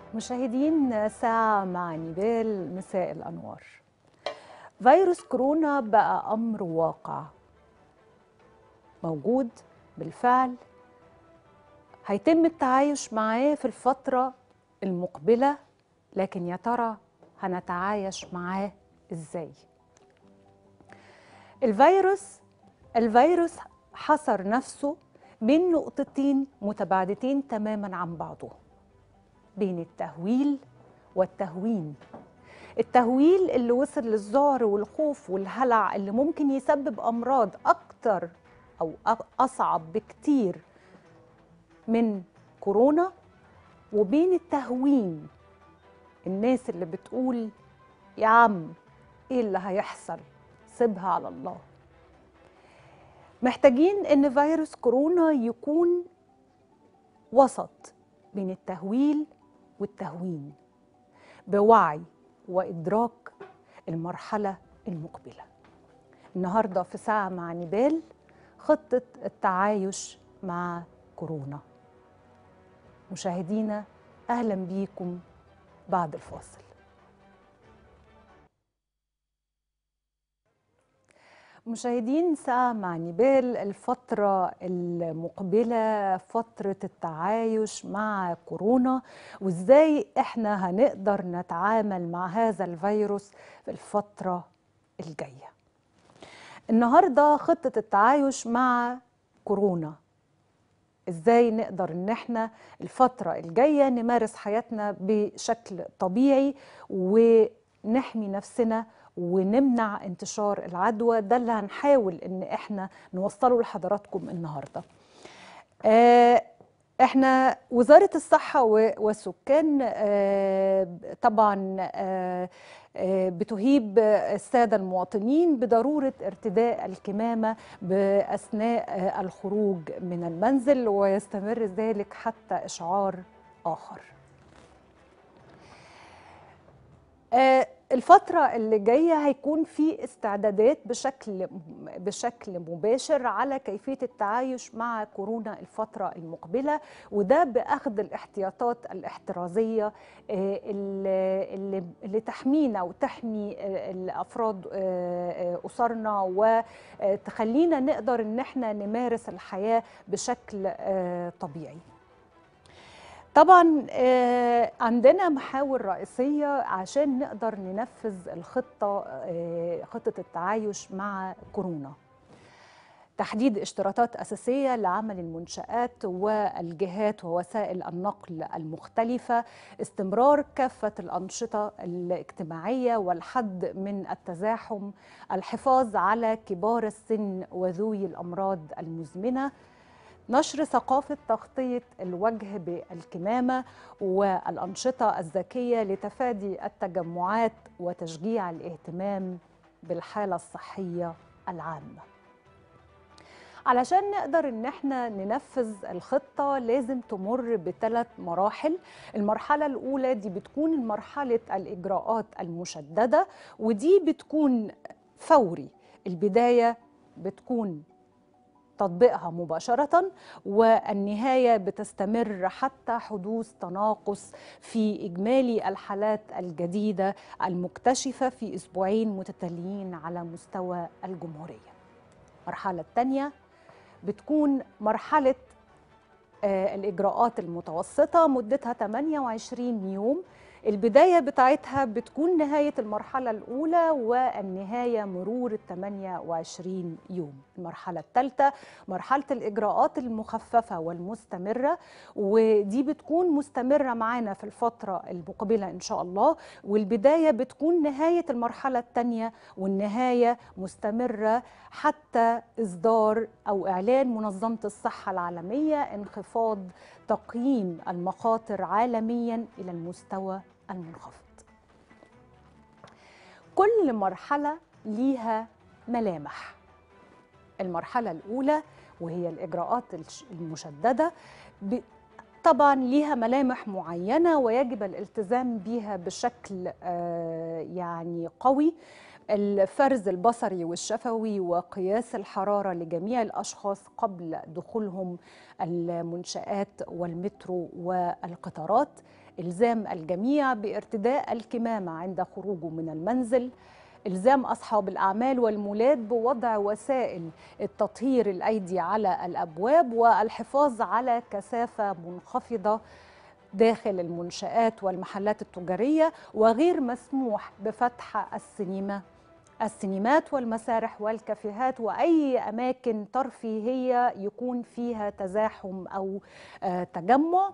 مشاهدين ساعة مع نيبال مساء الأنوار. فيروس كورونا بقى أمر واقع موجود بالفعل، هيتم التعايش معاه في الفترة المقبلة، لكن يا ترى هنتعايش معاه إزاي؟ الفيروس حصر نفسه بين نقطتين متباعدتين تماما عن بعضه، بين التهويل والتهوين. التهويل اللي وصل للذعر والخوف والهلع اللي ممكن يسبب أمراض أكتر أو أصعب بكتير من كورونا، وبين التهوين، الناس اللي بتقول يا عم إيه اللي هيحصل، سيبها على الله. محتاجين إن فيروس كورونا يكون وسط بين التهويل والتهوين، بوعي وإدراك المرحلة المقبلة. النهاردة في ساعة مع نيبال خطة التعايش مع كورونا. مشاهدينا أهلا بيكم بعد الفاصل. مشاهدين ساعة مع نيبال، الفترة المقبلة فترة التعايش مع كورونا، وإزاي إحنا هنقدر نتعامل مع هذا الفيروس في الفترة الجاية. النهاردة خطة التعايش مع كورونا، إزاي نقدر إن إحنا الفترة الجاية نمارس حياتنا بشكل طبيعي ونحمي نفسنا ونمنع انتشار العدوى. ده اللي هنحاول إن إحنا نوصله لحضراتكم النهاردة. احنا وزارة الصحة والسكان طبعا بتهيب السادة المواطنين بضرورة ارتداء الكمامة بأثناء الخروج من المنزل، ويستمر ذلك حتى إشعار آخر. الفترة اللي جاية هيكون في استعدادات بشكل مباشر على كيفية التعايش مع كورونا الفترة المقبلة، وده بأخذ الاحتياطات الاحترازية اللي تحمينا وتحمي الأفراد أسرنا، وتخلينا نقدر إن احنا نمارس الحياة بشكل طبيعي. طبعا عندنا محاور رئيسية عشان نقدر ننفذ خطة التعايش مع كورونا: تحديد اشتراطات أساسية لعمل المنشآت والجهات ووسائل النقل المختلفة، استمرار كافة الأنشطة الاجتماعية والحد من التزاحم، الحفاظ على كبار السن وذوي الأمراض المزمنة، نشر ثقافة تغطية الوجه بالكمامة والأنشطة الذكية لتفادي التجمعات وتشجيع الاهتمام بالحالة الصحية العامة. علشان نقدر ان احنا ننفذ الخطة لازم تمر بثلاث مراحل. المرحلة الأولى دي بتكون مرحلة الإجراءات المشددة، ودي بتكون فوري. البداية بتكون تطبيقها مباشرة، والنهاية بتستمر حتى حدوث تناقص في إجمالي الحالات الجديدة المكتشفة في أسبوعين متتاليين على مستوى الجمهورية. المرحلة الثانية بتكون مرحلة الإجراءات المتوسطة، مدتها 28 يوم. البداية بتاعتها بتكون نهاية المرحلة الأولى، والنهاية مرور 28 يوم. المرحلة الثالثة مرحلة الإجراءات المخففة والمستمرة، ودي بتكون مستمرة معانا في الفترة المقبلة إن شاء الله. والبداية بتكون نهاية المرحلة الثانية، والنهاية مستمرة حتى إصدار أو إعلان منظمة الصحة العالمية انخفاض تقييم المخاطر عالمياً إلى المستوى المنخفض. كل مرحلة ليها ملامح. المرحلة الأولى وهي الإجراءات المشددة طبعاً ليها ملامح معينة ويجب الالتزام بها بشكل يعني قوي. الفرز البصري والشفوي وقياس الحرارة لجميع الأشخاص قبل دخولهم المنشآت والمترو والقطارات، إلزام الجميع بارتداء الكمامة عند خروجه من المنزل، إلزام أصحاب الأعمال والمولات بوضع وسائل التطهير الأيدي على الأبواب، والحفاظ على كثافة منخفضة داخل المنشآت والمحلات التجارية، وغير مسموح بفتح السينمات والمسارح والكافيهات وأي أماكن ترفيهية يكون فيها تزاحم أو تجمع.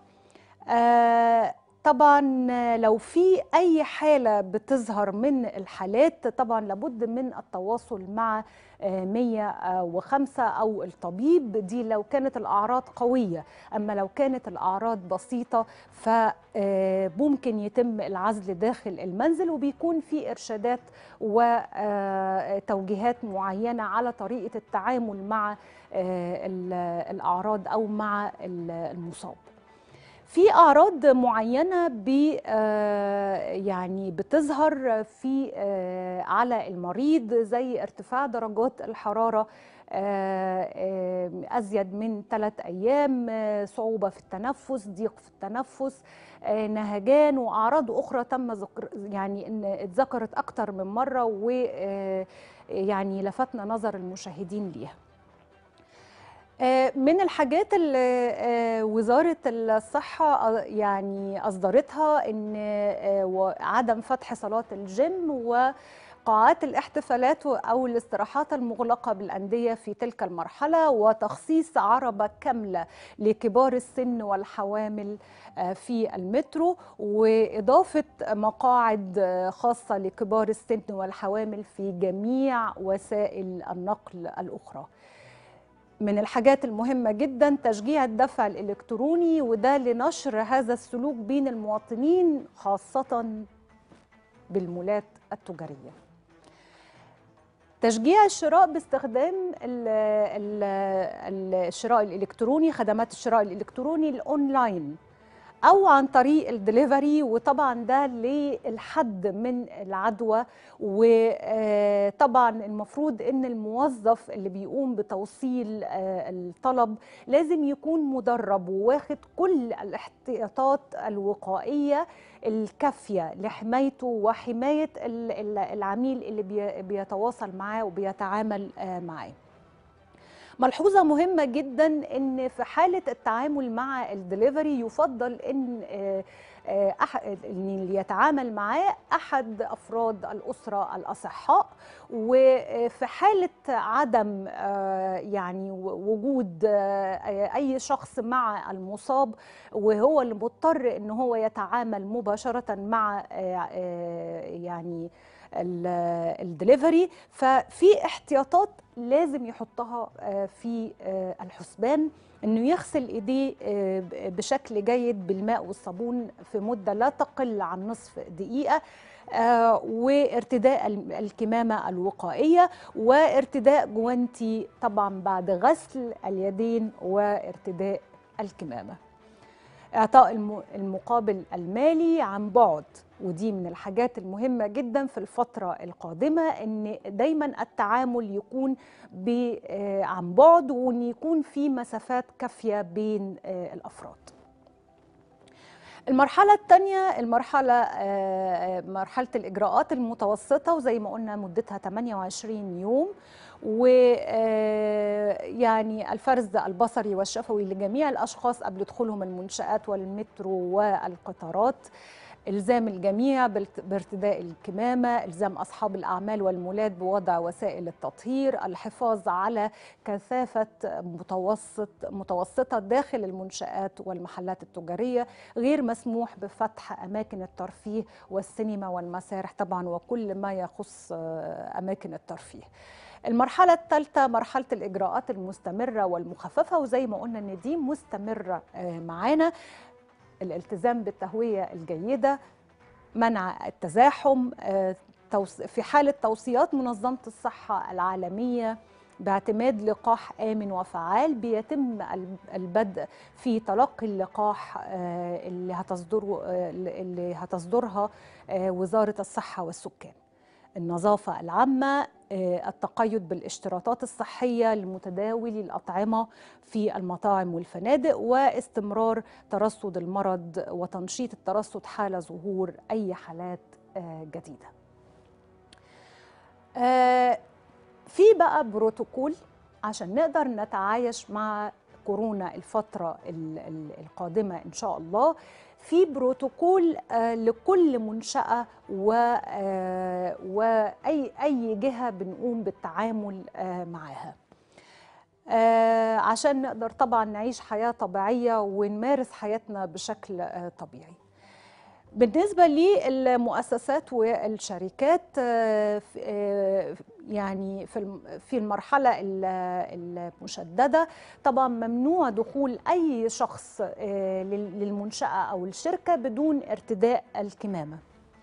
طبعا لو في أي حالة بتظهر من الحالات طبعا لابد من التواصل مع 105 أو الطبيب، دي لو كانت الأعراض قوية. أما لو كانت الأعراض بسيطة فممكن يتم العزل داخل المنزل، وبيكون في إرشادات وتوجيهات معينة على طريقة التعامل مع الأعراض أو مع المصاب. في أعراض معينة يعني بتظهر في على المريض، زي ارتفاع درجات الحرارة أزيد من 3 أيام، صعوبة في التنفس، ضيق في التنفس، نهجان، وأعراض أخرى تم يعني إن اتذكرت أكتر من مرة، ويعني لفتنا نظر المشاهدين ليها. من الحاجات اللي وزارة الصحة يعني أصدرتها إن عدم فتح صالات الجيم وقاعات الاحتفالات أو الاستراحات المغلقة بالأندية في تلك المرحلة، وتخصيص عربة كاملة لكبار السن والحوامل في المترو، وإضافة مقاعد خاصة لكبار السن والحوامل في جميع وسائل النقل الأخرى. من الحاجات المهمة جدا تشجيع الدفع الإلكتروني، وده لنشر هذا السلوك بين المواطنين خاصة بالمولات التجارية. تشجيع الشراء باستخدام الشراء الإلكتروني، خدمات الشراء الإلكتروني الأونلاين أو عن طريق الدليفري، وطبعا ده للحد من العدوى. وطبعا المفروض ان الموظف اللي بيقوم بتوصيل الطلب لازم يكون مدرب وواخد كل الاحتياطات الوقائية الكافية لحمايته وحماية العميل اللي بيتواصل معاه وبيتعامل معاه. ملحوظة مهمة جدا ان في حالة التعامل مع الدليفري يفضل ان اللي يتعامل معاه احد افراد الاسرة الاصحاء، وفي حالة عدم يعني وجود اي شخص مع المصاب وهو اللي مضطر ان هو يتعامل مباشرة مع يعني الدليفري، ففي احتياطات لازم يحطها في الحسبان، انه يغسل ايديه بشكل جيد بالماء والصابون في مدة لا تقل عن نصف دقيقة، وارتداء الكمامة الوقائية، وارتداء جوانتي طبعا بعد غسل اليدين، وارتداء الكمامة. إعطاء المقابل المالي عن بعد، ودي من الحاجات المهمة جدا في الفترة القادمة، إن دايما التعامل يكون عن بعد، وإن يكون في مسافات كافية بين الأفراد. المرحلة الثانية مرحلة الإجراءات المتوسطة، وزي ما قلنا مدتها 28 يوم، ويعني الفرز البصري والشفوي لجميع الأشخاص قبل دخولهم المنشآت والمترو والقطارات، إلزام الجميع بارتداء الكمامة، إلزام أصحاب الأعمال والمولات بوضع وسائل التطهير، الحفاظ على كثافة متوسطة داخل المنشآت والمحلات التجارية، غير مسموح بفتح أماكن الترفيه والسينما والمسارح طبعا وكل ما يخص أماكن الترفيه. المرحلة الثالثة مرحلة الإجراءات المستمرة والمخففة، وزي ما قلنا إن دي مستمرة معانا. الالتزام بالتهوية الجيدة، منع التزاحم، في حالة توصيات منظمة الصحة العالمية باعتماد لقاح آمن وفعال بيتم البدء في تلقي اللقاح اللي هتصدرها وزارة الصحة والسكان. النظافة العامة، التقيد بالاشتراطات الصحية لمتداولي الأطعمة في المطاعم والفنادق، واستمرار ترصد المرض وتنشيط الترصد حال ظهور أي حالات جديدة. في بقى بروتوكول عشان نقدر نتعايش مع كورونا الفترة القادمة إن شاء الله. في بروتوكول لكل منشأة وأي جهة بنقوم بالتعامل معاها، عشان نقدر طبعا نعيش حياة طبيعية ونمارس حياتنا بشكل طبيعي. بالنسبة للمؤسسات والشركات، يعني في المرحلة المشددة طبعا ممنوع دخول أي شخص للمنشأة أو الشركة بدون ارتداء الكمامة.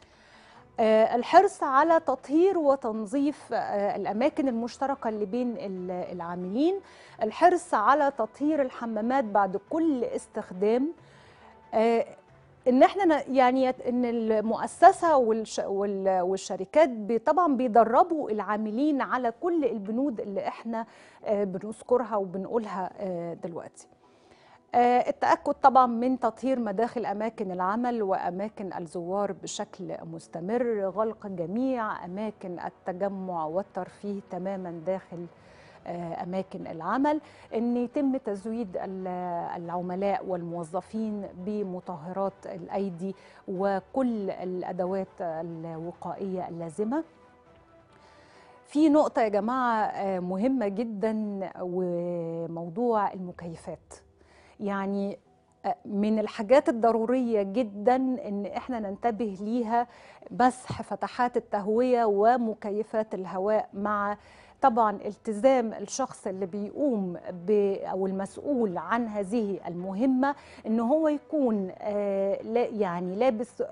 الحرص على تطهير وتنظيف الأماكن المشتركة اللي بين العاملين، الحرص على تطهير الحمامات بعد كل استخدام، ان احنا يعني ان المؤسسه والشركات طبعا بيدربوا العاملين على كل البنود اللي احنا بنذكرها وبنقولها دلوقتي. التأكد طبعا من تطهير مداخل أماكن العمل وأماكن الزوار بشكل مستمر، غلق جميع أماكن التجمع والترفيه تماما داخل أماكن العمل، أن يتم تزويد العملاء والموظفين بمطهرات الأيدي وكل الأدوات الوقائية اللازمة. في نقطة يا جماعة مهمة جدا، وموضوع المكيفات. يعني من الحاجات الضرورية جدا ان احنا ننتبه ليها مسح فتحات التهوية ومكيفات الهواء، مع طبعا التزام الشخص اللي بيقوم او المسؤول عن هذه المهمة ان هو يكون يعني لابس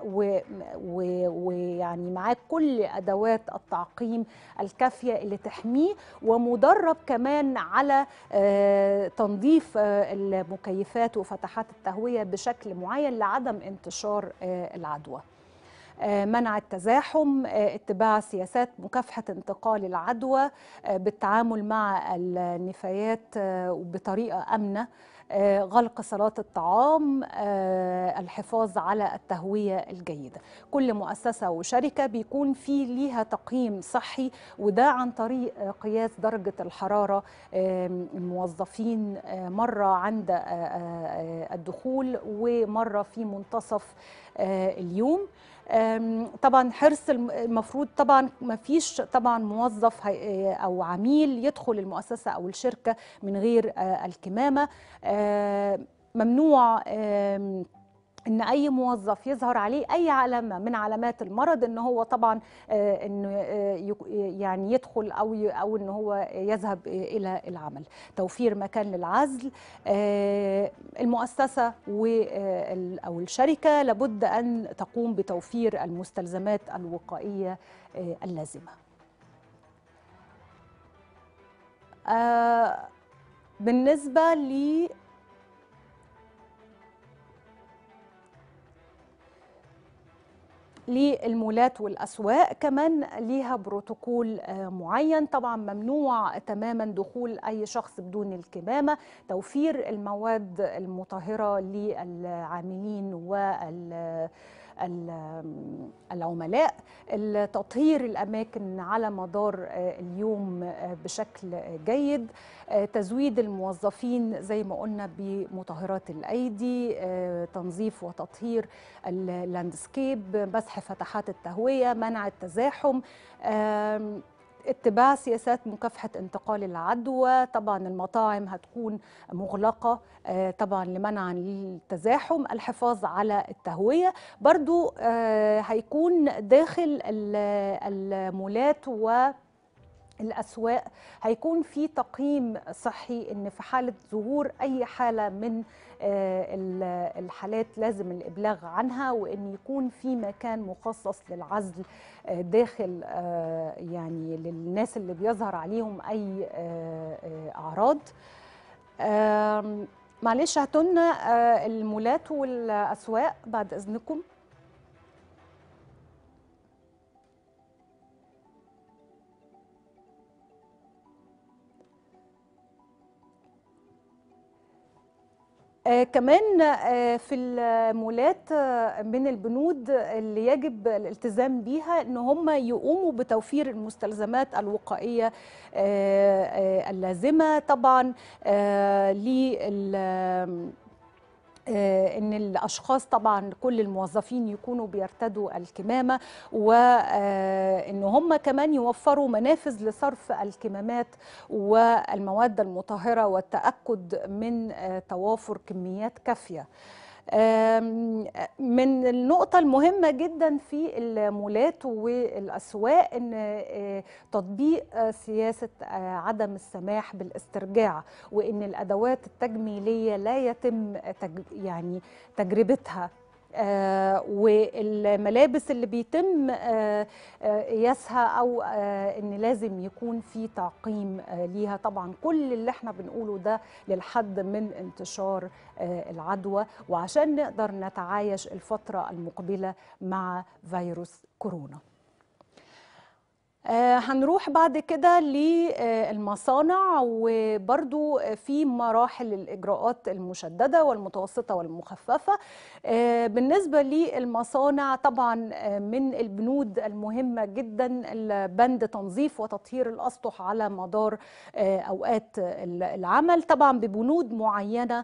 ويعني معاه كل ادوات التعقيم الكافية اللي تحميه، ومدرب كمان على تنظيف المكيفات وفتحات التهوية بشكل معين لعدم انتشار العدوى. منع التزاحم، اتباع سياسات مكافحة انتقال العدوى بالتعامل مع النفايات بطريقة آمنة، غلق صالات الطعام، الحفاظ على التهوية الجيدة. كل مؤسسة وشركة بيكون في ليها تقييم صحي، وده عن طريق قياس درجة الحرارة الموظفين مرة عند الدخول ومرة في منتصف اليوم. طبعا حرص المفروض طبعا ما فيش طبعا موظف او عميل يدخل المؤسسه او الشركه من غير الكمامه. ممنوع ان اي موظف يظهر عليه اي علامه من علامات المرض، ان هو طبعا انه يعني يدخل او ان هو يذهب الى العمل. توفير مكان للعزل. المؤسسه او الشركه لابد ان تقوم بتوفير المستلزمات الوقائيه اللازمه. بالنسبه للمولات والأسواق كمان ليها بروتوكول معين. طبعا ممنوع تماما دخول أي شخص بدون الكمامة، توفير المواد المطهرة للعاملين والعملاء، تطهير الأماكن على مدار اليوم بشكل جيد، تزويد الموظفين زي ما قلنا بمطهرات الأيدي، تنظيف وتطهير اللاندسكيب، مسح فتحات التهوية، منع التزاحم، اتباع سياسات مكافحة انتقال العدوى. طبعا المطاعم هتكون مغلقة طبعا لمنع التزاحم، الحفاظ على التهوية. برضو هيكون داخل المولات والأسواق هيكون في تقييم صحي، ان في حالة ظهور اي حالة من الحالات لازم الإبلاغ عنها، وان يكون في مكان مخصص للعزل داخل يعني للناس اللي بيظهر عليهم اي اعراض. معلش هاتولنا المولات والأسواق بعد اذنكم. كمان في المولات من البنود اللي يجب الالتزام بيها ان هم يقوموا بتوفير المستلزمات الوقائيه اللازمه طبعا ان الاشخاص طبعا كل الموظفين يكونوا بيرتدوا الكمامه، وان هم كمان يوفروا منافذ لصرف الكمامات والمواد المطهره والتاكد من توافر كميات كافيه. من النقطة المهمة جدا في المولات والأسواق أن تطبيق سياسة عدم السماح بالاسترجاع، وأن الأدوات التجميلية لا يتم يعني تجربتها، والملابس اللي بيتم قياسها او ان لازم يكون في تعقيم ليها. طبعا كل اللي احنا بنقوله ده للحد من انتشار العدوى، وعشان نقدر نتعايش الفترة المقبلة مع فيروس كورونا. هنروح بعد كده للمصانع، وبرضو في مراحل الإجراءات المشددة والمتوسطة والمخففة. بالنسبة للمصانع طبعا من البنود المهمة جدا بند تنظيف وتطهير الأسطح على مدار أوقات العمل، طبعا ببنود معينة.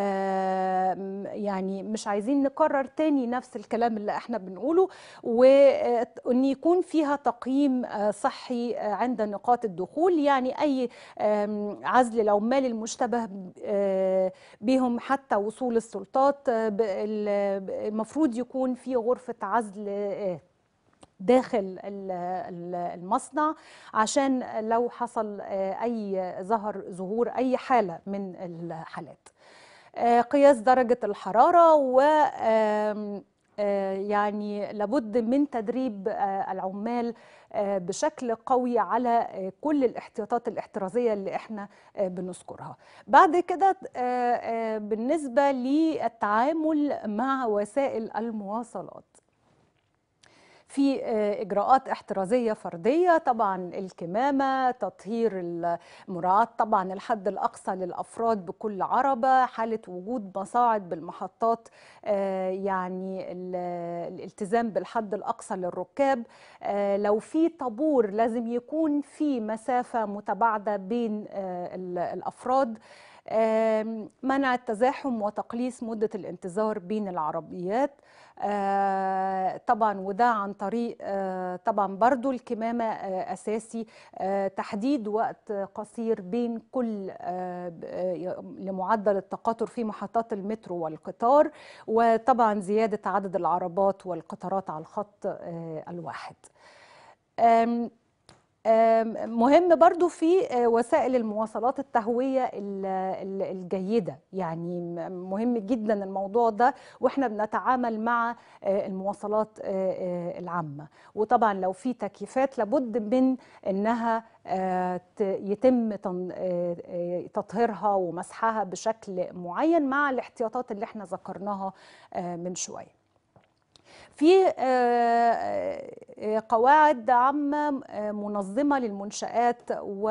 يعني مش عايزين نكرر تاني نفس الكلام اللي احنا بنقوله، وأن يكون فيها تقييم صحي عند نقاط الدخول، يعني أي عزل العمال المشتبه بهم حتى وصول السلطات. المفروض ظهر في غرفة عزل داخل المصنع، عشان لو حصل ظهور أي حالة من الحالات. قياس درجة الحرارة، و يعني لابد من تدريب العمال بشكل قوي على كل الاحتياطات الاحترازية اللي احنا بنذكرها. بعد كده بالنسبة للتعامل مع وسائل المواصلات، في إجراءات احترازية فردية، طبعا الكمامة، تطهير مراعاة طبعا الحد الأقصى للأفراد بكل عربة، حالة وجود مصاعد بالمحطات يعني الالتزام بالحد الأقصى للركاب. لو في طابور لازم يكون في مسافة متباعدة بين الأفراد. منع التزاحم وتقليص مدة الانتظار بين العربيات. طبعا وده عن طريق طبعا برضو الكمامة أساسي. تحديد وقت قصير بين كل لمعدل التقاطر في محطات المترو والقطار، وطبعا زيادة عدد العربات والقطارات على الخط الواحد. مهم برضو في وسائل المواصلات التهوية الجيدة، يعني مهم جدا الموضوع ده واحنا بنتعامل مع المواصلات العامة. وطبعا لو في تكييفات لابد من انها يتم تطهيرها ومسحها بشكل معين مع الاحتياطات اللي احنا ذكرناها من شوية. في قواعد عامة منظمة للمنشآت،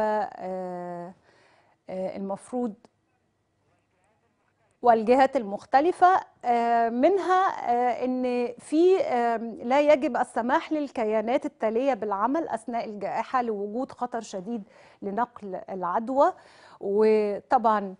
والمفروض والجهات المختلفة، منها أن في لا يجب السماح للكيانات التالية بالعمل أثناء الجائحة لوجود خطر شديد لنقل العدوى. وطبعا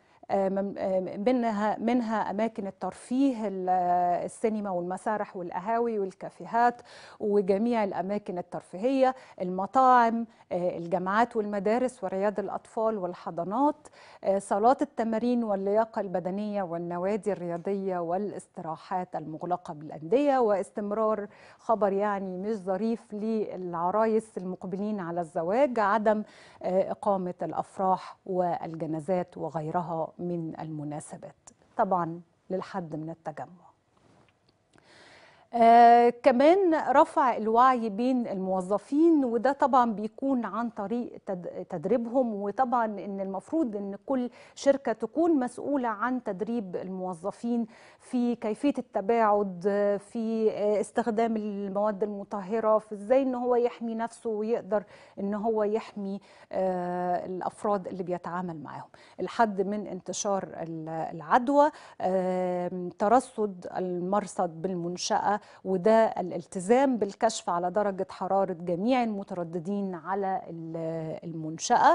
منها أماكن الترفيه، السينما والمسارح والقهاوي والكافيهات وجميع الأماكن الترفيهية، المطاعم، الجامعات والمدارس ورياض الأطفال والحضانات، صالات التمارين واللياقة البدنية والنوادي الرياضية والاستراحات المغلقة بالأندية. واستمرار خبر يعني مش ظريف للعرايس المقبلين على الزواج، عدم إقامة الأفراح والجنازات وغيرها من المناسبات، طبعا للحد من التجمع. كمان رفع الوعي بين الموظفين، وده طبعا بيكون عن طريق تدريبهم، وطبعا ان المفروض ان كل شركة تكون مسؤولة عن تدريب الموظفين في كيفية التباعد، في استخدام المواد المطهرة، في ازاي ان هو يحمي نفسه ويقدر ان هو يحمي الافراد اللي بيتعامل معاهم، الحد من انتشار العدوى، ترصد المرصد بالمنشأة، وده الالتزام بالكشف على درجة حرارة جميع المترددين على المنشأة،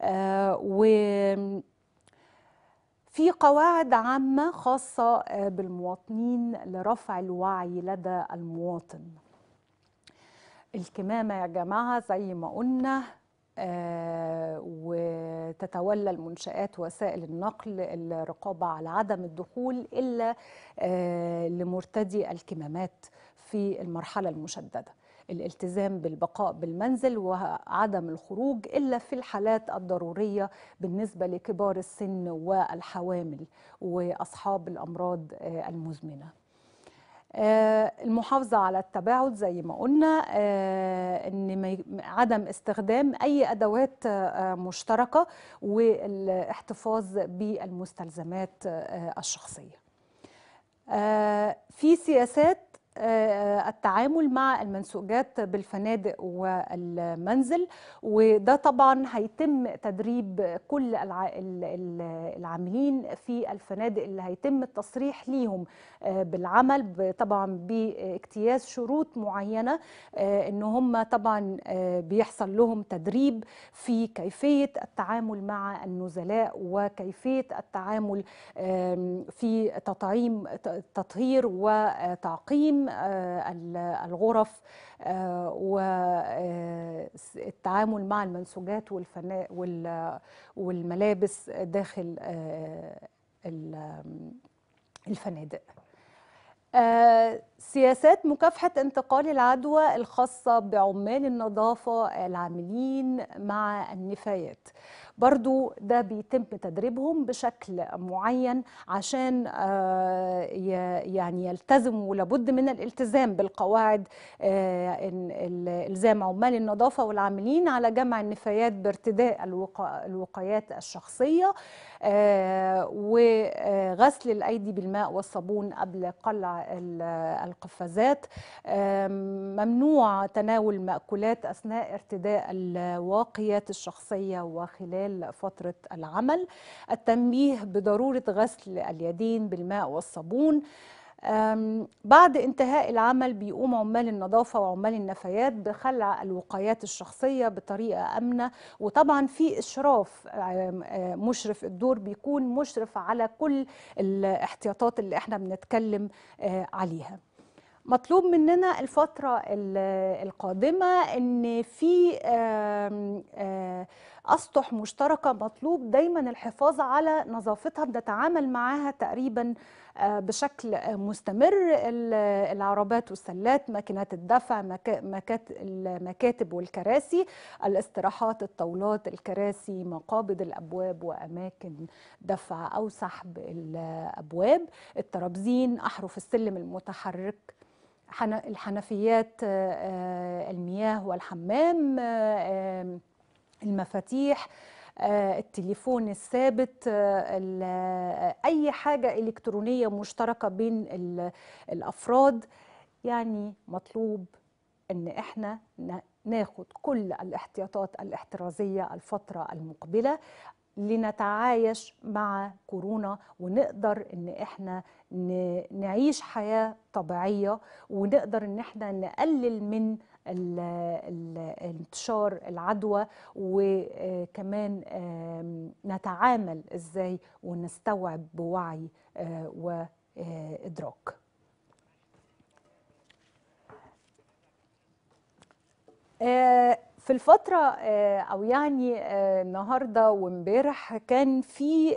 وفي قواعد عامة خاصة بالمواطنين لرفع الوعي لدى المواطن. الكمامة يا جماعة زي ما قلنا، وتتولى المنشآت وسائل النقل الرقابة على عدم الدخول إلا لمرتدي الكمامات في المرحلة المشددة، الالتزام بالبقاء بالمنزل وعدم الخروج إلا في الحالات الضرورية بالنسبة لكبار السن والحوامل وأصحاب الأمراض المزمنة. المحافظة على التباعد زي ما قلنا، ان عدم استخدام اي ادوات مشتركة، والاحتفاظ بالمستلزمات الشخصية. في سياسات التعامل مع المنسوجات بالفنادق والمنزل، وده طبعا هيتم تدريب كل العاملين في الفنادق اللي هيتم التصريح ليهم بالعمل، طبعا باجتياز شروط معينة، ان هم طبعا بيحصل لهم تدريب في كيفية التعامل مع النزلاء، وكيفية التعامل في تطهير وتعقيم الغرف، والتعامل مع المنسوجات والملابس داخل الفنادق. سياسات مكافحة انتقال العدوى الخاصة بعمال النظافة العاملين مع النفايات، برضو ده بيتم تدريبهم بشكل معين عشان يعني يلتزموا، لابد من الالتزام بالقواعد، الزام عمال النظافة والعاملين على جمع النفايات بارتداء الوقايات الشخصية، وغسل الأيدي بالماء والصابون قبل قلع القفازات، ممنوع تناول مأكولات أثناء ارتداء الواقيات الشخصية وخلال فترة العمل، التنبيه بضرورة غسل اليدين بالماء والصابون. بعد انتهاء العمل بيقوم عمال النظافة وعمال النفايات بخلع الوقايات الشخصية بطريقة آمنة، وطبعا في إشراف، مشرف الدور بيكون مشرف على كل الاحتياطات اللي احنا بنتكلم عليها. مطلوب مننا الفترة القادمة ان في أسطح مشتركة، مطلوب دايما الحفاظ على نظافتها، بنتعامل معاها تقريبا بشكل مستمر، العربات والسلات، ماكينات الدفع، المكاتب والكراسي، الاستراحات، الطاولات، الكراسي، مقابض الأبواب وأماكن دفع أو سحب الأبواب، الترابزين، أحرف السلم المتحرك، الحنفيات، المياه والحمام، المفاتيح، التليفون الثابت، أي حاجة إلكترونية مشتركة بين الأفراد. يعني مطلوب إن إحنا ناخد كل الاحتياطات الاحترازية الفترة المقبلة لنتعايش مع كورونا، ونقدر ان احنا نعيش حياة طبيعية، ونقدر ان احنا نقلل من انتشار العدوى، وكمان نتعامل ازاي ونستوعب بوعي وإدراك. في الفترة أو يعني النهاردة وامبارح كان في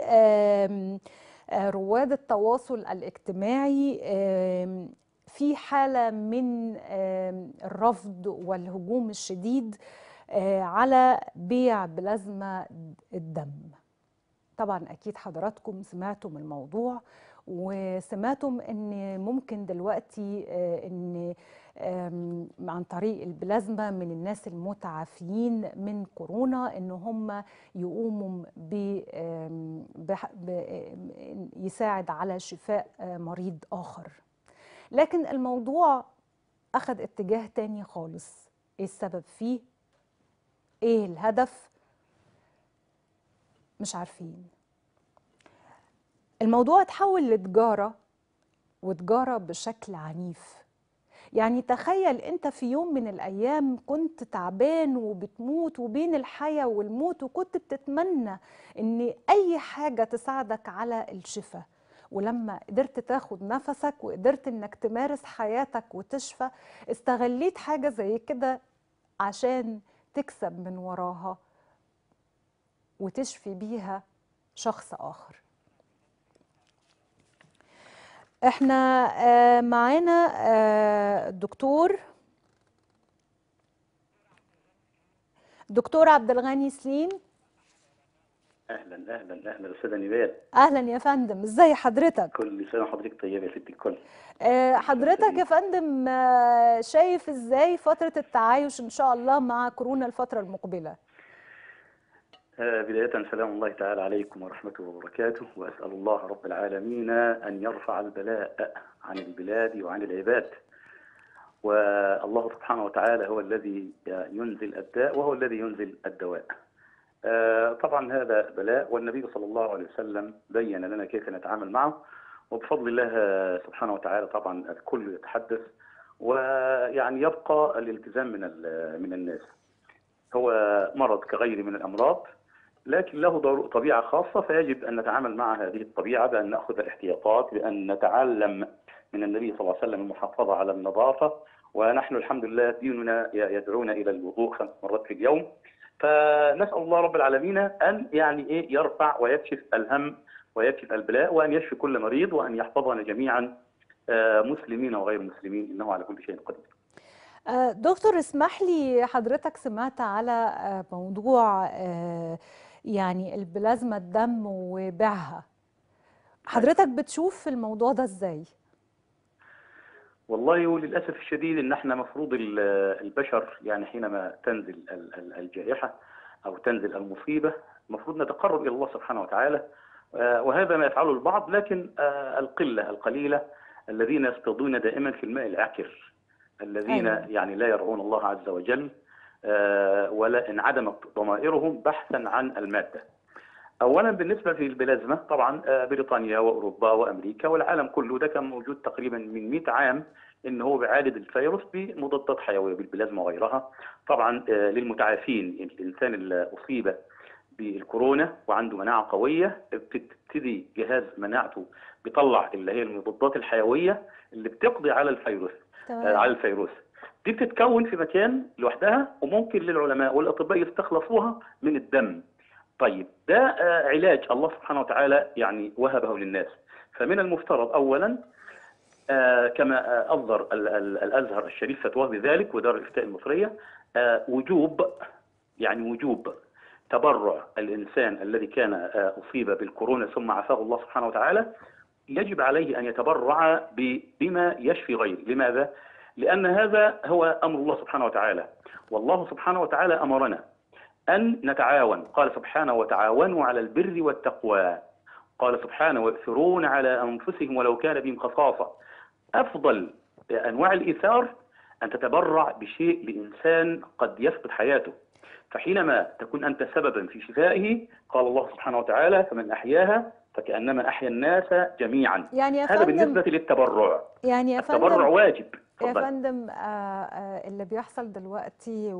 رواد التواصل الاجتماعي في حالة من الرفض والهجوم الشديد على بيع بلازما الدم. طبعا أكيد حضراتكم سمعتم الموضوع، وسمعتم ان ممكن دلوقتي ان عن طريق البلازما من الناس المتعافيين من كورونا ان هم يقوموا يساعد على شفاء مريض آخر. لكن الموضوع أخذ اتجاه تاني خالص. إيه السبب فيه؟ إيه الهدف؟ مش عارفين. الموضوع اتحول لتجارة، وتجارة بشكل عنيف. يعني تخيل انت في يوم من الايام كنت تعبان وبتموت وبين الحياة والموت، وكنت بتتمنى ان اي حاجة تساعدك على الشفاء، ولما قدرت تاخد نفسك وقدرت انك تمارس حياتك وتشفى، استغليت حاجة زي كده عشان تكسب من وراها وتشفي بيها شخص آخر. احنا معانا دكتور عبد الغني سليم. اهلا اهلا اهلا استاذه نيفال. اهلا يا فندم، ازاي حضرتك؟ كل سنه وحضرتك طيبه يا ست الكل. حضرتك يا فندم شايف ازاي فترة التعايش ان شاء الله مع كورونا الفترة المقبلة؟ بداية سلام الله تعالى عليكم ورحمته وبركاته، وأسأل الله رب العالمين أن يرفع البلاء عن البلاد وعن العباد. والله سبحانه وتعالى هو الذي ينزل الداء وهو الذي ينزل الدواء. طبعا هذا بلاء، والنبي صلى الله عليه وسلم بين لنا كيف نتعامل معه، وبفضل الله سبحانه وتعالى طبعا الكل يتحدث، ويعني يبقى الالتزام من الناس. هو مرض كغيره من الأمراض، لكن له طبيعة خاصة، فيجب أن نتعامل مع هذه الطبيعة بأن نأخذ الاحتياطات، بأن نتعلم من النبي صلى الله عليه وسلم المحافظة على النظافة. ونحن الحمد لله ديننا يدعونا إلى الوضوء 5 مرات في اليوم. فنسأل الله رب العالمين أن يعني يرفع ويكشف الهم ويكشف البلاء، وأن يشفي كل مريض، وأن يحفظنا جميعا مسلمين وغير مسلمين، إنه على كل شيء قدير. دكتور اسمح لي، حضرتك سمعت على موضوع يعني البلازما الدم وبيعها، حضرتك بتشوف الموضوع ده ازاي؟ والله وللأسف الشديد إن احنا مفروض البشر يعني حينما تنزل الجائحة أو تنزل المصيبة مفروض نتقرب إلى الله سبحانه وتعالى، وهذا ما يفعله البعض، لكن القلة القليلة الذين يصطادون دائما في الماء العكر، الذين يعني لا يرعون الله عز وجل، ولا انعدمت ضمائرهم بحثا عن المادة. أولا بالنسبة في البلازما، طبعا بريطانيا وأوروبا وأمريكا والعالم كله ده كان موجود تقريبا من 100 عام إن هو بيعالج الفيروس بمضادات حيوية بالبلازما وغيرها. طبعا للمتعافين، الإنسان اللي أصيب بالكورونا وعنده مناعة قوية بتبتدي جهاز مناعته بيطلع اللي هي المضادات الحيوية اللي بتقضي على الفيروس. دي بتتكون في مكان لوحدها، وممكن للعلماء والأطباء يستخلصوها من الدم. طيب ده علاج الله سبحانه وتعالى يعني وهبه للناس. فمن المفترض أولا كما أصدر الأزهر الشريف فتواه بذلك ودار الإفتاء المصرية، وجوب تبرع الإنسان الذي كان أصيب بالكورونا ثم عافاه الله سبحانه وتعالى، يجب عليه أن يتبرع بما يشفي غيره. لماذا؟ لأن هذا هو أمر الله سبحانه وتعالى، والله سبحانه وتعالى أمرنا أن نتعاون. قال سبحانه: وتعاونوا على البر والتقوى. قال سبحانه: ويؤثرون على أنفسهم ولو كان بهم خصاصة. أفضل أنواع الإيثار أن تتبرع بشيء لإنسان قد يفقد حياته، فحينما تكون أنت سببا في شفائه قال الله سبحانه وتعالى: فمن أحياها فكأنما أحيا الناس جميعا. يعني هذا بالنسبة للتبرع. يعني التبرع واجب. يا فندم اللي بيحصل دلوقتي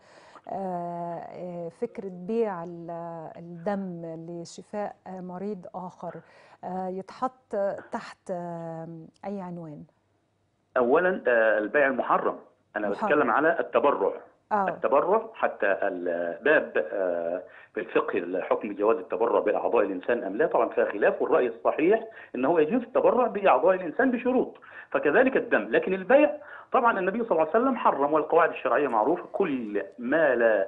فكرة بيع الدم لشفاء مريض آخر يتحط تحت أي عنوان؟ أولا البيع المحرم، أنا بتكلم على التبرع. التبرع حتى الباب في الفقه الحكم جواز التبرع بأعضاء الإنسان أم لا، طبعا فيها خلاف، والرأي الصحيح أنه يجوز التبرع بأعضاء الإنسان بشروط، فكذلك الدم. لكن البيع طبعا النبي صلى الله عليه وسلم حرم، والقواعد الشرعية معروفة: كل ما لا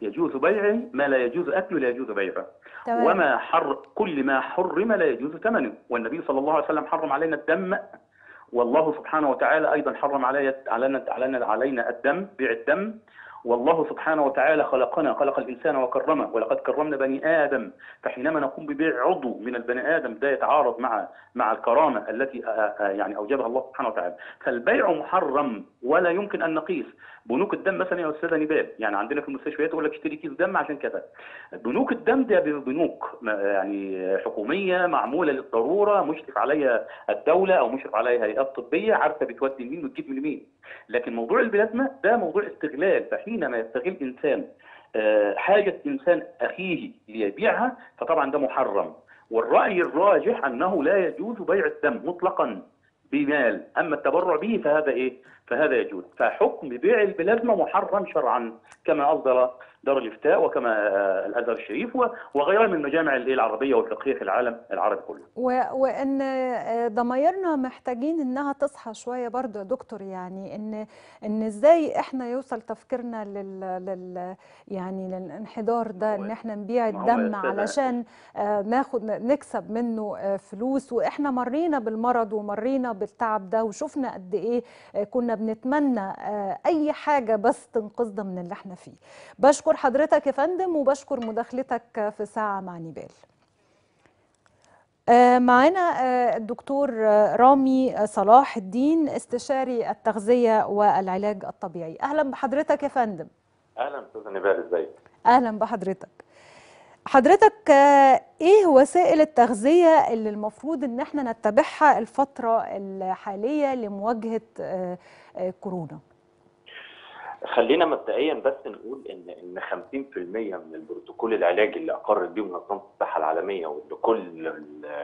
يجوز بيعه ما لا يجوز اكله لا يجوز بيعه. تمام. كل ما حرم لا يجوز ثمنه، والنبي صلى الله عليه وسلم حرم علينا الدم، والله سبحانه وتعالى أيضا حرم علينا الدم، بيع الدم. والله سبحانه وتعالى خلق الإنسان وكرمه، ولقد كرمنا بني آدم. فحينما نقوم ببيع عضو من البني آدم ده يتعارض مع الكرامة التي يعني أوجبها الله سبحانه وتعالى. فالبيع محرم ولا يمكن أن نقيس. بنوك الدم مثلا يا أستاذة نبال، يعني عندنا في المستشفيات يقول لك اشتري كيس دم عشان كذا. بنوك الدم ده بنوك يعني حكومية معمولة للضرورة، مشرف عليها الدولة أو مشرف عليها هيئات طبية عارفة بتودي لمين وتجيب من مين. لكن موضوع البلازما ده موضوع استغلال، فحينما يستغل إنسان حاجة إنسان أخيه ليبيعها فطبعا ده محرم. والرأي الراجح أنه لا يجوز بيع الدم مطلقا بمال، أما التبرع به فهذا إيه؟ فهذا يجوز. فحكم بيع البلازما محرم شرعا كما أصدر دار الإفتاء وكما الأزهر الشريف وغيرها من المجامع العربية والفقهية في العالم العربي كله. وان ضمايرنا محتاجين انها تصحى شويه برضو يا دكتور، يعني ان ازاي احنا يوصل تفكيرنا يعني للانحدار ده، ان احنا نبيع الدم علشان نكسب منه فلوس. واحنا مرينا بالمرض ومرينا بالتعب ده وشفنا قد ايه كنا بنتمنى اي حاجه بس تنقذنا من اللي احنا فيه. بشكر حضرتك يا فندم وبشكر مداخلتك في ساعه مع نيبال. معانا الدكتور رامي صلاح الدين، استشاري التغذية والعلاج الطبيعي. أهلا بحضرتك يا فندم. أهلا أستاذة نبال، ازيك؟ أهلا بحضرتك. حضرتك إيه وسائل التغذية اللي المفروض إن احنا نتبعها الفترة الحالية لمواجهة كورونا؟ خلينا مبدئيا بس نقول ان 50% من البروتوكول العلاجي اللي اقرت به منظمه الصحه العالميه واللي كل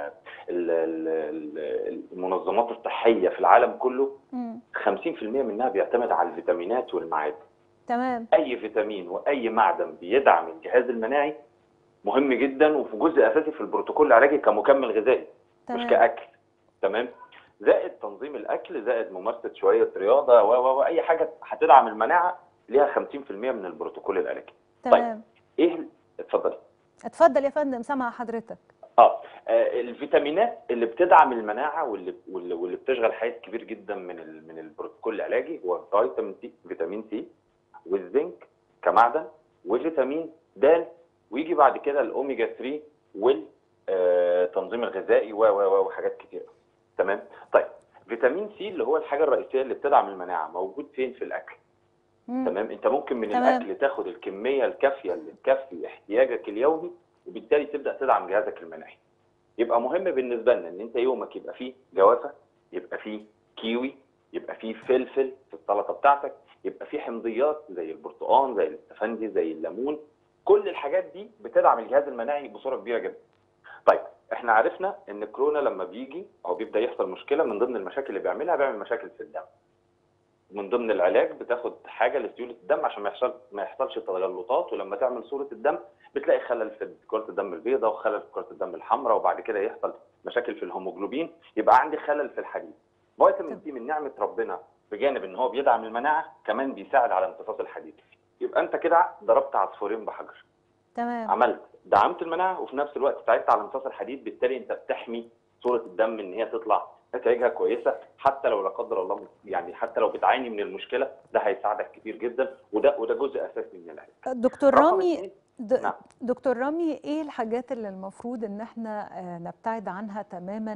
المنظمات الصحيه في العالم كله 50% منها بيعتمد على الفيتامينات والمعادن. تمام. اي فيتامين واي معدن بيدعم الجهاز المناعي مهم جدا وفي جزء اساسي في البروتوكول العلاجي كمكمل غذائي. تمام. مش كاكل. تمام. زائد تنظيم الاكل، زائد ممارسه شويه رياضه واي حاجه هتدعم المناعه ليها 50% من البروتوكول العلاجي. تمام. طيب اتفضلي. اتفضل يا فندم، سامع حضرتك. الفيتامينات اللي بتدعم المناعه واللي بتشغل حيز كبير جدا من البروتوكول العلاجي هو فيتامين سي والزنك كمعدن، وفيتامين د، ويجي بعد كده الاوميجا 3 والتنظيم الغذائي وحاجات كتير. تمام. طيب فيتامين سي اللي هو الحاجه الرئيسيه اللي بتدعم المناعه موجود فين في الاكل؟ تمام. انت ممكن من الاكل تاخد الكميه الكافيه اللي تكفي احتياجك اليومي وبالتالي تبدا تدعم جهازك المناعي. يبقى مهم بالنسبه لنا ان انت يومك يبقى فيه جوافه، يبقى فيه كيوي، يبقى فيه فلفل في السلطه بتاعتك، يبقى فيه حمضيات زي البرتقال زي الاستفندي زي الليمون. كل الحاجات دي بتدعم الجهاز المناعي بصوره كبيره جدا. طيب احنا عرفنا ان كورونا لما بيجي او بيبدا يحصل مشكله، من ضمن المشاكل اللي بيعمل مشاكل في الدم. من ضمن العلاج بتاخد حاجه لسيوله الدم عشان ما يحصلش تجلطات، ولما تعمل صوره الدم بتلاقي خلل في كرة الدم البيضاء وخلل في كرة الدم الحمراء، وبعد كده يحصل مشاكل في الهيموجلوبين، يبقى عندي خلل في الحديد. فيتامين سي من نعمه ربنا بجانب ان هو بيدعم المناعه كمان بيساعد على امتصاص الحديد. يبقى انت كده ضربت عصفورين بحجر. تمام. دعمت المناعه وفي نفس الوقت ساعدت على امتصاص الحديد، بالتالي انت بتحمي صوره الدم ان هي تطلع نتائجها كويسه، حتى لو لا قدر الله يعني حتى لو بتعاني من المشكله ده هيساعدك كتير جدا، وده جزء اساسي من العلاج. دكتور رامي ايه الحاجات اللي المفروض ان احنا نبتعد عنها تماما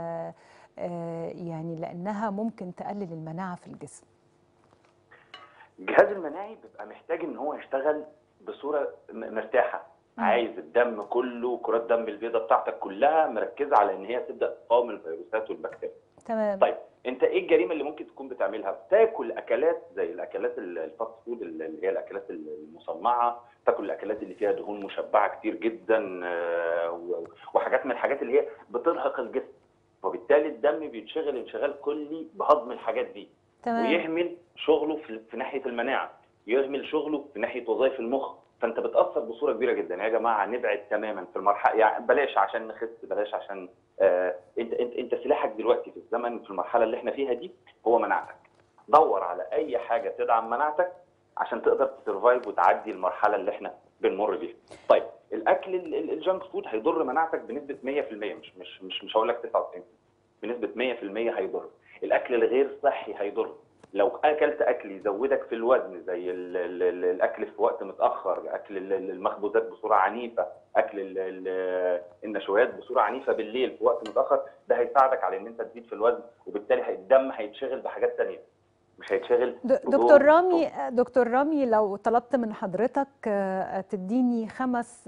يعني لانها ممكن تقلل المناعه في الجسم؟ الجهاز المناعي بيبقى محتاج ان هو يشتغل بصوره مرتاحه. عايز الدم كله، كرات الدم البيضاء بتاعتك كلها مركزه على ان هي تبدا تقاوم الفيروسات والبكتيريا. تمام. طيب انت ايه الجريمه اللي ممكن تكون بتعملها؟ تاكل اكلات زي الاكلات الفاست فود اللي هي الاكلات المصنعه، تاكل الاكلات اللي فيها دهون مشبعه كتير جدا وحاجات من الحاجات اللي هي بترهق الجسم، وبالتالي الدم بيتشغل انشغال كلي بهضم الحاجات دي. تمام. ويهمل شغله في ناحيه المناعه، يهمل شغله في ناحيه وظائف المخ، فانت بتاثر بصوره كبيره جدا. يا جماعه نبعد تماما في المرحله، يعني بلاش عشان نخس، بلاش عشان انت سلاحك دلوقتي في الزمن في المرحله اللي احنا فيها دي هو مناعتك. دور على اي حاجه تدعم مناعتك عشان تقدر تسرفايف وتعدي المرحله اللي احنا بنمر بيها. طيب الاكل الجانك فود هيضر مناعتك بنسبه 100%، مش هقول لك 99%، بنسبه 100% هيضر. الاكل الغير صحي هيضر. لو اكلت اكل يزودك في الوزن زي الاكل في وقت متاخر، اكل المخبوزات بصوره عنيفه، اكل النشويات بصوره عنيفه بالليل في وقت متاخر، ده هيساعدك على ان انت تزيد في الوزن، وبالتالي الدم هيتشغل بحاجات ثانيه، مش هيتشغل دكتور رامي لو طلبت من حضرتك تديني 5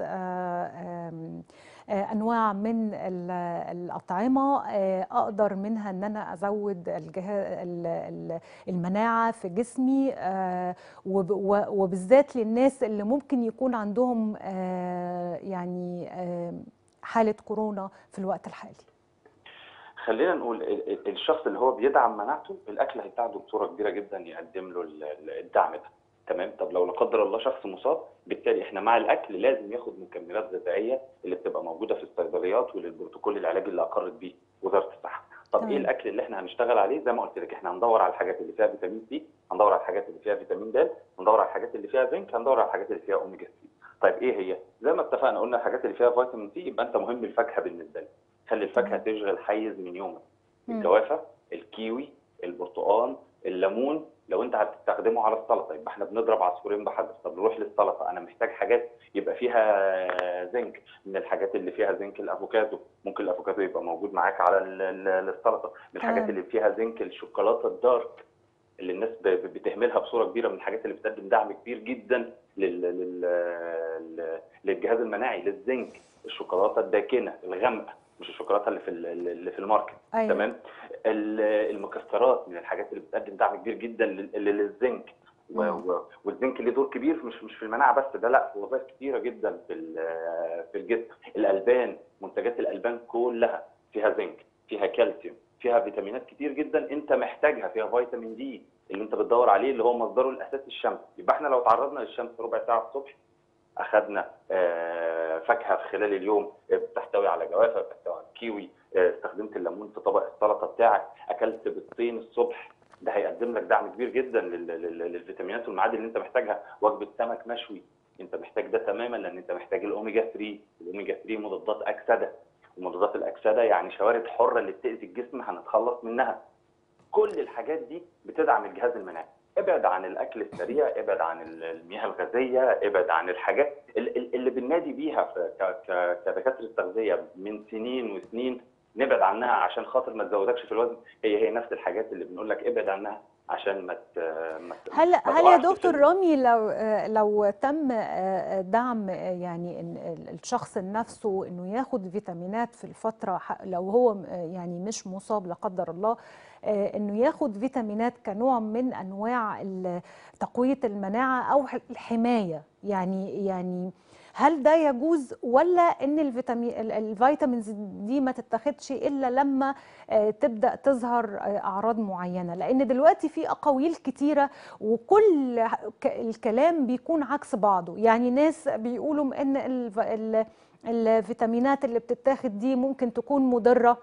أنواع من الأطعمة أقدر منها أن أنا أزود المناعة في جسمي، وبالذات للناس اللي ممكن يكون عندهم يعني حالة كورونا في الوقت الحالي. خلينا نقول الشخص اللي هو بيدعم مناعته، الاكل هيساعده بصوره كبيره جدا يقدم له الدعم ده. تمام. طب لو لا قدر الله شخص مصاب، بالتالي احنا مع الاكل لازم ياخد مكملات غذائيه اللي بتبقى موجوده في الصيدليات وللبروتوكول العلاجي اللي اقرت بيه وزاره الصحه. طب ايه الاكل اللي احنا هنشتغل عليه؟ زي ما قلت لك، احنا هندور على الحاجات اللي فيها فيتامين سي، هندور على الحاجات اللي فيها فيتامين د، هندور على الحاجات اللي فيها زنك، هندور على الحاجات اللي فيها اوميجا 3. طيب ايه هي؟ زي ما اتفقنا قلنا الحاجات اللي فيها فيتامين سي، يبقى انت مهم الفاكهه بالنسبه لك. خلي الفاكهه تشغل حيز من يومك. الجوافه، الكيوي، البرتقال، الليمون، لو انت هتستخدمه على السلطه يبقى احنا بنضرب عصفورين بحجر. طب نروح للسلطه، انا محتاج حاجات يبقى فيها زنك. من الحاجات اللي فيها زنك الافوكادو، ممكن الافوكادو يبقى موجود معاك على السلطه. من الحاجات اللي فيها زنك الشوكولاته الدارك اللي الناس بتهملها بصوره كبيره، من الحاجات اللي بتقدم دعم كبير جدا للجهاز المناعي، للزنك. الشوكولاته الداكنه الغامقه، مش الشوكولاته اللي في الماركت. أيوة. تمام. المكسرات من الحاجات اللي بتقدم دعم كبير جدا للزنك. والزنك ليه دور كبير مش في المناعه بس، ده لا، في وظائف كثيره جدا في الجسم. الالبان، منتجات الالبان كلها فيها زنك، فيها كالسيوم، فيها فيتامينات كتير جدا انت محتاجها، فيها فيتامين دي اللي انت بتدور عليه اللي هو مصدره الاساسي الشمس. يبقى احنا لو تعرضنا للشمس ربع ساعه الصبح، اخذنا فاكهه في خلال اليوم بتحتوي على جوافه، بتحتوي على كيوي، استخدمت الليمون في طبق السلطه بتاعك، اكلت بيضتين الصبح، ده هيقدم لك دعم كبير جدا للفيتامينات والمعادن اللي انت محتاجها. وجبه سمك مشوي، انت محتاج ده تماما، لان انت محتاج الاوميجا 3. الاوميجا 3 مضادات اكسده، ومضادات الاكسده يعني شوارد حره اللي بتاذي الجسم هنتخلص منها. كل الحاجات دي بتدعم الجهاز المناعي. ابعد عن الاكل السريع، ابعد عن المياه الغازيه، ابعد عن الحاجات اللي بننادي بيها كدكاتره تغذيه من سنين وسنين نبعد عنها عشان خاطر ما تزودكش في الوزن. هي نفس الحاجات اللي بنقول لك ابعد عنها عشان ما هل يا دكتور رامي لو تم دعم يعني الشخص نفسه انه ياخد فيتامينات في الفتره، لو هو يعني مش مصاب لا قدر الله، انه ياخد فيتامينات كنوع من انواع تقويه المناعه او الحمايه، يعني هل ده يجوز، ولا ان الفيتامينز دي ما تتاخدش الا لما تبدا تظهر اعراض معينه؟ لان دلوقتي في اقاويل كتيره وكل الكلام بيكون عكس بعضه. يعني ناس بيقولوا ان الفيتامينات اللي بتتاخد دي ممكن تكون مضره،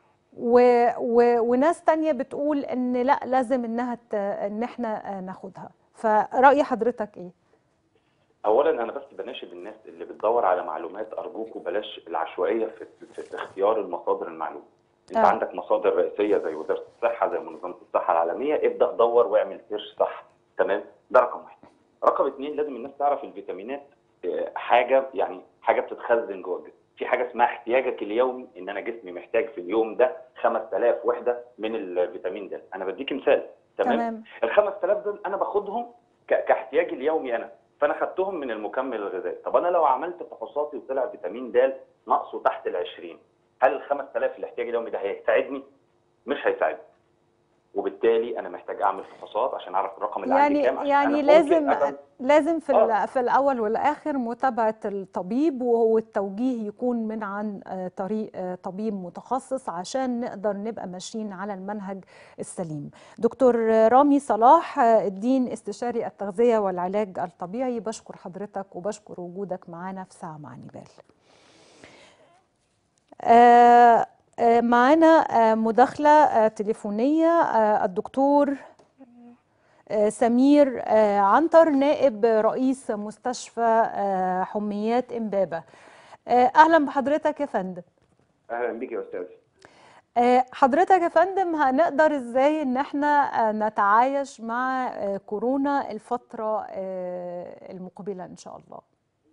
وناس تانية بتقول ان لا، لازم ان احنا ناخدها. فرأي حضرتك ايه؟ اولا انا بس بناشد الناس اللي بتدور على معلومات، ارجوكوا بلاش العشوائيه في اختيار المصادر المعلومه. انت عندك مصادر رئيسيه زي وزاره الصحه، زي منظمه الصحه العالميه، ابدا دور واعمل سيرش صح. تمام. ده رقم واحد. رقم اثنين، لازم الناس تعرف الفيتامينات حاجه بتتخزن جوه الجسم. في حاجه اسمها احتياجك اليومي، ان انا جسمي محتاج في اليوم ده 5000 وحده من الفيتامين ده. انا بديك مثال. تمام. ال 5000 دول انا باخدهم كاحتياجي اليومي انا، فانا خدتهم من المكمل الغذائي. طب انا لو عملت فحوصاتي وطلع فيتامين د نقصه تحت ال20، هل ال 5000 الاحتياج اليومي ده هيساعدني؟ مش هيساعدني. وبالتالي انا محتاج اعمل فحوصات عشان اعرف الرقم اللي عندي كام. يعني لازم في الاول والاخر متابعه الطبيب، وهو التوجيه يكون من عن طريق طبيب متخصص عشان نقدر نبقى ماشيين على المنهج السليم. دكتور رامي صلاح الدين، استشاري التغذيه والعلاج الطبيعي، بشكر حضرتك وبشكر وجودك معانا في ساعه مع نبال. معانا مداخلة تليفونية. الدكتور سمير عنتر، نائب رئيس مستشفى حميات إمبابة. أهلا بحضرتك يا فندم. اهلا بيك يا استاذ. حضرتك يا فندم، هنقدر ازاي ان احنا نتعايش مع كورونا الفترة المقبلة ان شاء الله؟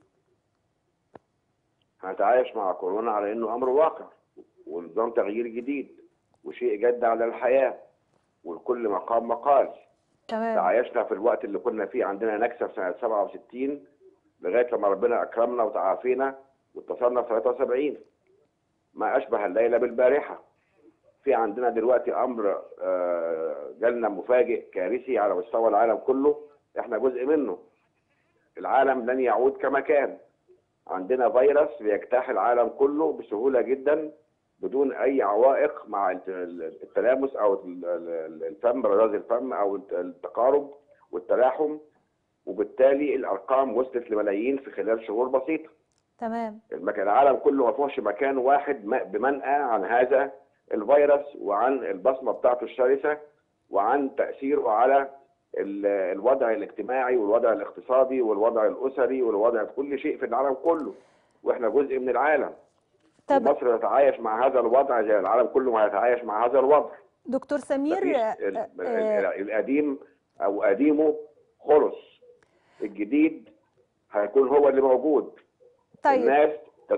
هنتعايش مع كورونا على انه امر واقع ونظام تغيير جديد وشيء جد على الحياه، ولكل مقام مقال. تمام. تعايشنا في الوقت اللي كنا فيه عندنا نكسه في سنه 67 لغايه لما ربنا اكرمنا وتعافينا واتصلنا في 73. ما اشبه الليله بالبارحه. في عندنا دلوقتي امر جالنا مفاجئ كارثي على مستوى العالم كله، احنا جزء منه. العالم لن يعود كما كان. عندنا فيروس بيجتاح العالم كله بسهوله جدا بدون اي عوائق مع التلامس او الفم، رذاذ الفم او التقارب والتلاحم، وبالتالي الارقام وصلت لملايين في خلال شهور بسيطه. تمام. العالم كله ما فيهوش مكان واحد بمنأى عن هذا الفيروس وعن البصمه بتاعته الشرسه وعن تاثيره على الوضع الاجتماعي والوضع الاقتصادي والوضع الاسري والوضع في كل شيء في العالم كله، واحنا جزء من العالم. مصر تتعايش مع هذا الوضع زي العالم كله ما يتعايش مع هذا الوضع. دكتور سمير، القديم او قديمه خلص، الجديد هيكون هو اللي موجود. طيب. الناس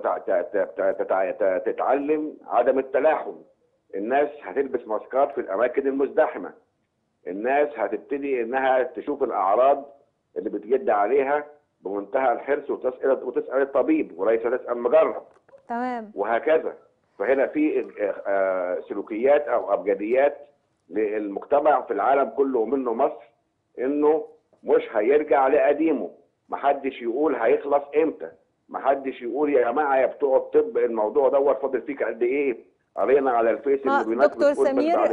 تتعلم عدم التلاحم، الناس هتلبس ماسكات في الاماكن المزدحمه، الناس هتبتدي انها تشوف الاعراض اللي بتجد عليها بمنتهى الحرص وتسال الطبيب وليس تسال مجرب. تمام. وهكذا. فهنا في سلوكيات او ابجديات للمجتمع في العالم كله ومنه مصر، انه مش هيرجع لقديمه. محدش يقول هيخلص امتى، محدش يقول يا جماعه يا بتوع الطب الموضوع دوت فاضل فيك قد ايه، قرينا على الفيس اللي بيناسب دكتور سمير،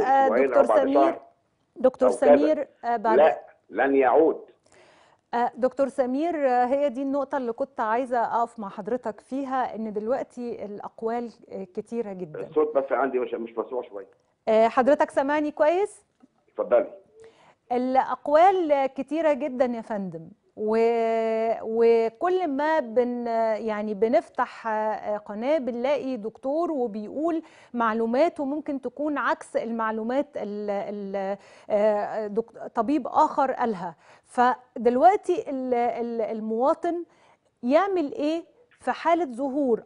دكتور سمير بعد لا، لن يعود. دكتور سمير، هي دي النقطة اللي كنت عايزة أقف مع حضرتك فيها، إن دلوقتي الأقوال كتيرة جدا. الصوت بس عندي مش مسموع شوية. حضرتك سامعني كويس؟ اتفضلي. الأقوال كتيرة جدا يا فندم، وكل ما بنفتح قناة بنلاقي دكتور وبيقول معلومات وممكن تكون عكس المعلومات طبيب آخر قالها. فدلوقتي المواطن يعمل إيه في حالة ظهور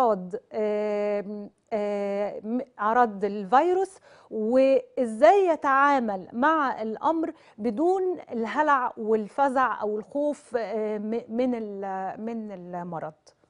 أعراض الفيروس، وإزاي يتعامل مع الأمر بدون الهلع والفزع أو الخوف من المرض؟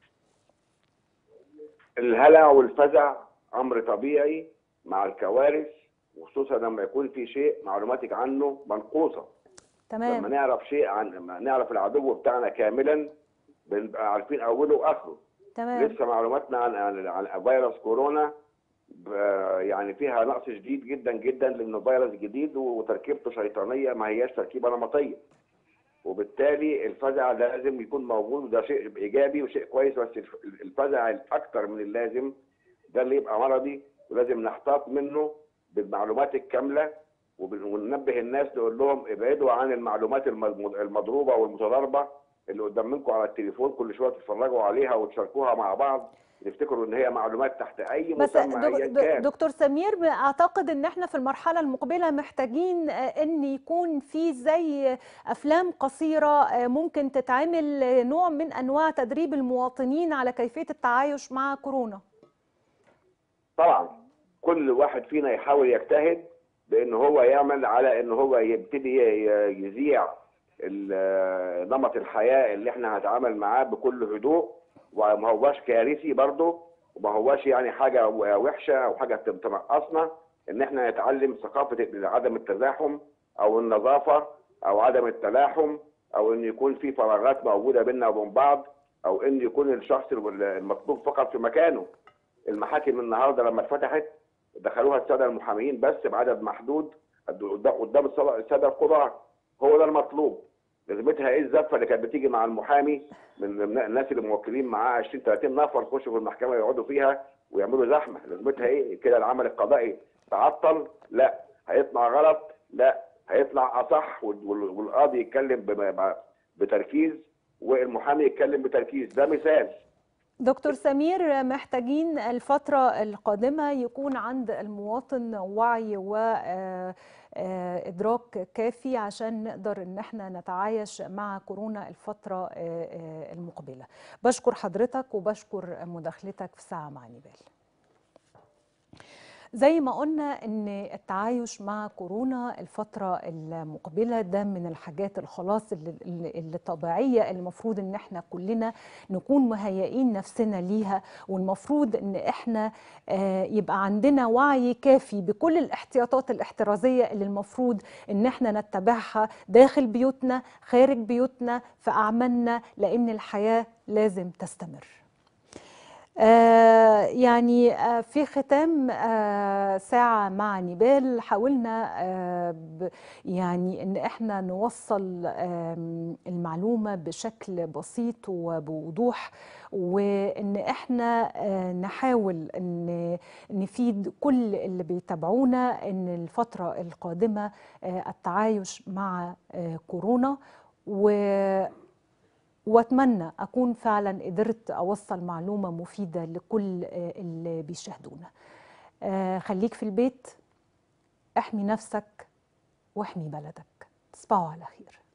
الهلع والفزع أمر طبيعي مع الكوارث، وخصوصا لما يكون في شيء معلوماتك عنه منقوصة. تمام. لما نعرف شيء نعرف العدو بتاعنا كاملا بنبقى عارفين أوله وآخره. تمام. لسه معلوماتنا عن فيروس كورونا يعني فيها نقص شديد جدا جدا، لانه فيروس جديد وتركيبته شيطانيه ما هياش تركيبه نمطيه، وبالتالي الفزع لازم يكون موجود، وده شيء ايجابي وشيء كويس. بس الفزع الاكثر من اللازم ده اللي يبقى مرضي، ولازم نحتاط منه بالمعلومات الكامله، وننبه الناس نقول لهم ابعدوا عن المعلومات المضروبه والمتضاربه اللي قدام منكم على التليفون، كل شويه تتفرجوا عليها وتشاركوها مع بعض، نفتكروا ان هي معلومات تحت اي مسمى ايا كان. دكتور سمير، اعتقد ان احنا في المرحله المقبله محتاجين ان يكون في زي افلام قصيره ممكن تتعمل، نوع من انواع تدريب المواطنين على كيفيه التعايش مع كورونا. طبعا كل واحد فينا يحاول يجتهد بان هو يعمل على ان هو يبتدي يذيع نمط الحياه اللي احنا هنتعامل معاه بكل هدوء، وما هواش كارثي برضه، وما هواش يعني حاجه وحشه او حاجه تنقصنا، ان احنا نتعلم ثقافه عدم التزاحم او النظافه او عدم التلاحم، او ان يكون في فراغات موجوده بيننا وبين بعض، او ان يكون الشخص المطلوب فقط في مكانه. المحاكم النهارده لما اتفتحت دخلوها الساده المحاميين بس بعدد محدود قدام الساده القضاه. هو ده المطلوب. لازمتها ايه الزفه اللي كانت بتيجي مع المحامي من الناس اللي موكلين معاه 20 30 نفر يخشوا في المحكمه يقعدوا فيها ويعملوا زحمه؟ لازمتها ايه؟ كده العمل القضائي تعطل؟ لا. هيطلع غلط؟ لا. هيطلع اصح، والقاضي يتكلم بتركيز، والمحامي يتكلم بتركيز. ده مثال. دكتور سمير، محتاجين الفترة القادمة يكون عند المواطن وعي وإدراك كافي عشان نقدر إن احنا نتعايش مع كورونا الفترة المقبلة. بشكر حضرتك وبشكر مداخلتك في ساعة مع نيبال. زي ما قلنا ان التعايش مع كورونا الفترة المقبلة ده من الحاجات الخلاص اللي طبيعية، اللي المفروض ان احنا كلنا نكون مهيئين نفسنا ليها، والمفروض ان احنا يبقى عندنا وعي كافي بكل الاحتياطات الاحترازية اللي المفروض ان احنا نتبعها داخل بيوتنا، خارج بيوتنا، في أعمالنا، لأن الحياة لازم تستمر. يعني في ختام ساعة مع نيبال حاولنا يعني ان احنا نوصل المعلومة بشكل بسيط وبوضوح، وان احنا نحاول ان نفيد كل اللي بيتابعونا ان الفترة القادمة التعايش مع كورونا، واتمنى اكون فعلا قدرت اوصل معلومه مفيده لكل اللي بيشاهدونا. خليك في البيت، احمي نفسك واحمي بلدك. تصبحوا على خير.